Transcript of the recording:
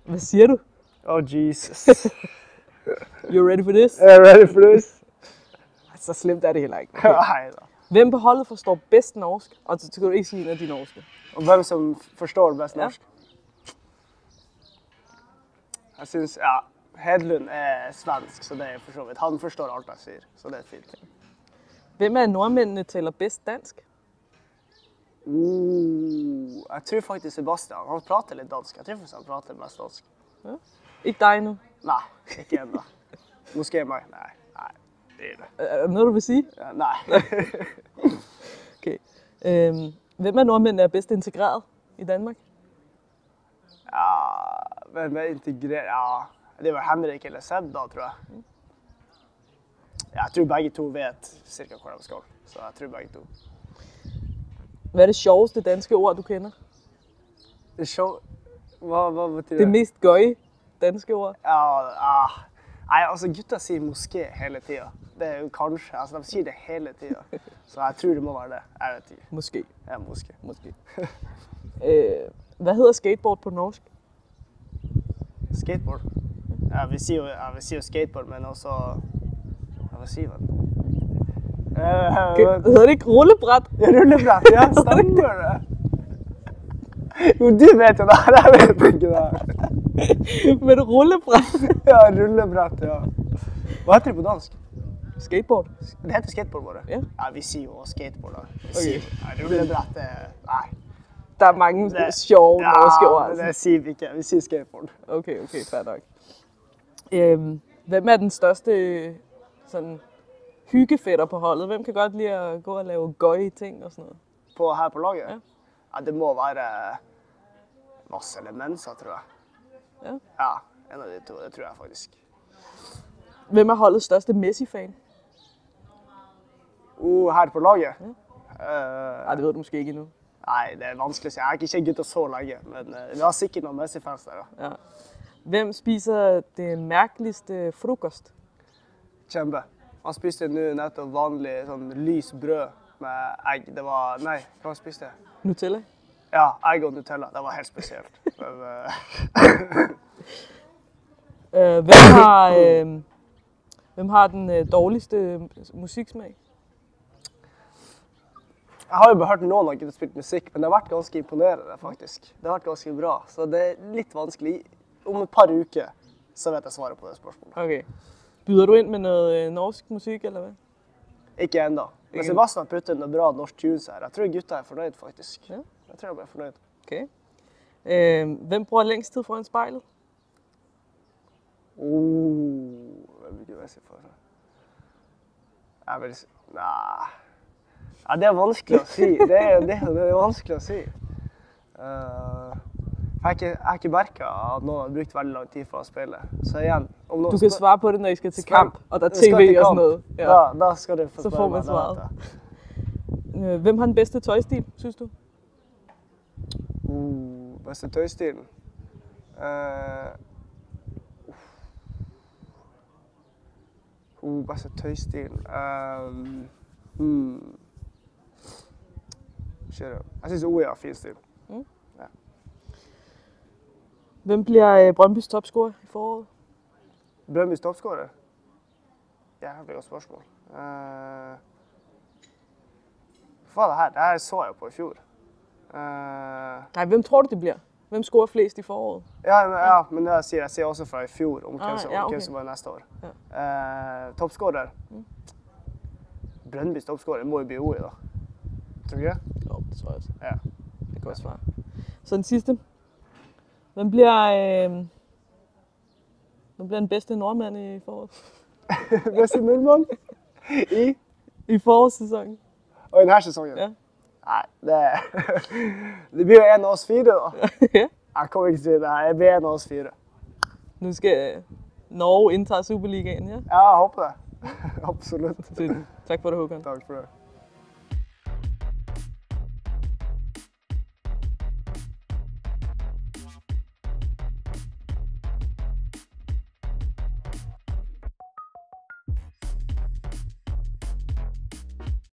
Hvad siger du? Oh Jesus. You ready for this? I'm ready for this. Så slemt er det heller ikke. Okay. Nej da. Hvem på holdet forstår bedst norsk? Og så skal du ikke sige en af de norske. Og hvem som forstår bedst Ja. norsk? Jeg synes, ja, Hedlund er svensk, så det er for så vidt. Han forstår alt jeg siger, så det er fint. Hvem af nordmændene taler bedst dansk? Jeg tror faktisk Sebastian, han prater lidt dansk. Jeg tror faktisk han prater mest dansk. Ja. Ikke dig nu. Nej, ikke enda. Måske mig. Nej, det er det. Er der noget, du vil sige? Ja, nej. Okay. Hvem af nordmændene er bedst integreret i Danmark? Ja, hvem er integreret? Ja, det var Henrik eller Seb da, tror jeg. Ja, jeg tror begge to vet cirka hvor de skal, så jeg tror begge to. Hvad er det sjoveste danske ord, du kender? Det er sjovt. Hvad betyder det? Det mest gøje danske ord? Nei, altså gutta sier moské hele tiden. Det er jo kanskje, altså de sier det hele tiden. Så jeg tror det må være det, jeg vet ikke. Måske. Ja, moské. Måske. Hvad hedder skateboard på norsk? Skateboard? Ja, vi siger jo skateboard, men også... Ja, hvad siger man? Hedder det ikke rullebræt? Ja, rullebræt, ja, stemmer det. Jo, du vet jo det her, jeg vet ikke det her. Men rullebræt? Ja, rullebræt, ja. Hvad heter det på dansk? Skateboard. Det heter skateboard bare? Ja. Ja, vi siger jo også skateboard da. Ja, rullebræt, nej. Der er mange sjove norske ord. Ja, det siger vi ikke. Vi siger skateboard. Okay, fair nok. Hvem er den største sådan, hyggefætter på holdet? Hvem kan godt lide at gå og lave gøje ting og sådan noget? Her på laget? Ja. Ja, det må være masse elemenser, tror jeg. Ja. Ja, en af de to, det tror jeg faktisk. Hvem er holdets største Messi-fan? Her på laget? Nej, det ved du måske ikke endnu. Nej, det er vanskelig at sige. Jeg har ikke guttet så længe, men vi har sikkert nogle Messi-fans der. Ja. Hvem spiser det mærkeligste frokost? Kjempe. Han spiste nu netop vanlig sånn lys brød med egg. Det var, nej, hvad spiste jeg? Nutella? Ja, egg og Nutella. Det var helt specielt. Hvem har den dårligste musiksmag? Jeg har jo hørt noen har ikke spilt musikk, men det har vært ganske imponerende faktisk. Det har vært ganske bra, så det er litt vanskelig. Om et par uker så vet jeg svaret på det spørsmålet. Okay. Byder du ind med noget norsk musik, eller hvad? Ikke enda. Men Sebastian har puttet noe bra norsk tunes her. Jeg tror gutta er fornøyd faktisk. Ja. Jeg tror jeg bliver fornøyd. Okay. Hvem bruger længst tid foran spejlet? Hvad vil jeg si for det? Jeg vil si... Nei... Ja, det er vanskelig å si. Det er vanskelig å si. Jeg har ikke merket at noen har brukt veldig lang tid for å spille. Så igjen... Du kan svare på det, når I skal til kamp, og der er tv og sådan noget. Ja. Da skal du få så får man svaret. Hvem har den bedste tøjstil, synes du? Bedste tøjstilen? Bedste tøjstilen? Jeg synes OE har fin stil. Ja. Hvem bliver Brøndbys topscorer i foråret? Brøndbys topscorer? Ja, det blir et spørsmål. Hva er det her? Det her så jeg på i fjor. Nej, hvem tror du det bliver? Hvem scorer flest i foråret? Ja, men det jeg sier også fra i fjor om hvem som var næste år. Ja. Topscorer? Brøndbys topscorer må jo blive OE da. Tror du ikke? Jo, det tror jeg også. Ja. Det kan også svare. Så den sidste. Hvem bliver den bedste nordmand i foråret? Bedste nordmand? I forårssæsonen. Og i den her sæsonen? Ja. Nej, det bliver jo en af os fire da. Ja. Jeg kommer ikke til det. Jeg bliver en af os fire. Nu skal Norge indtage Superligaen, ja? Ja, jeg håber det. Absolut. Tak for det, Håkan. Tak for det.